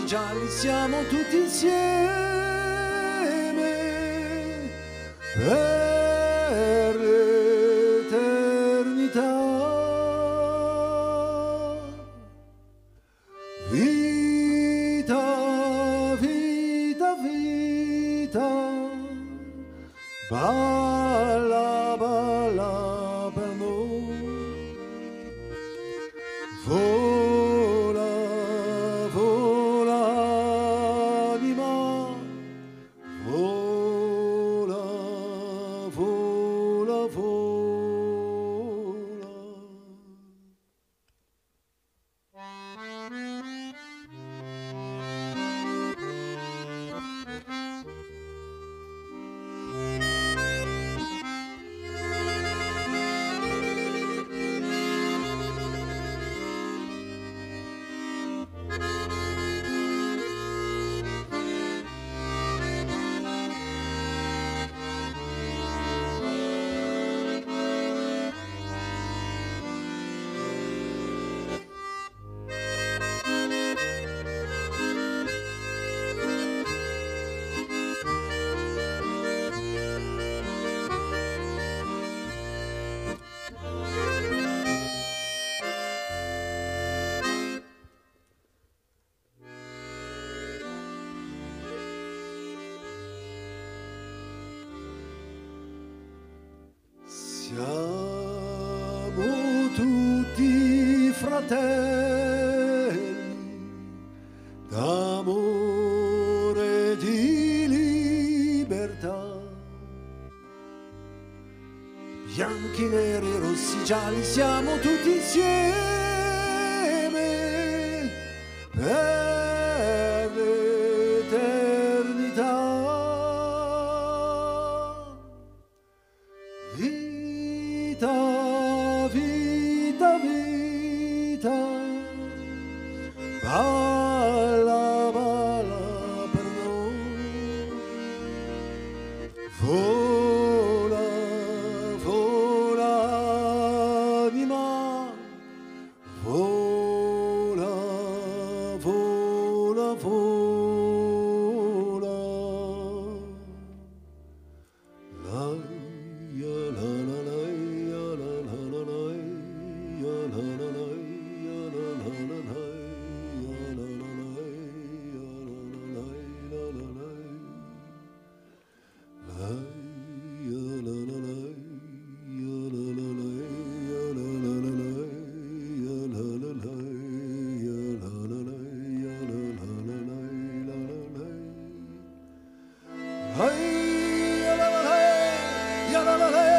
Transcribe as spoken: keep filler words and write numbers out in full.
gialli siamo tutti insieme per l'eternità. Vita, vita, vita, balla, balla per noi. Vola, vola, anima, vola, vola, vola. Siamo tutti fratelli d'amore e di libertà, bianchi, neri, rossi, gialli, siamo tutti insieme per l'eternità. Vita, vita, vita, balla, balla per noi. Vola, vola, anima, vola, vola, vola. La, la, la, la. Hey, la la la, la la la.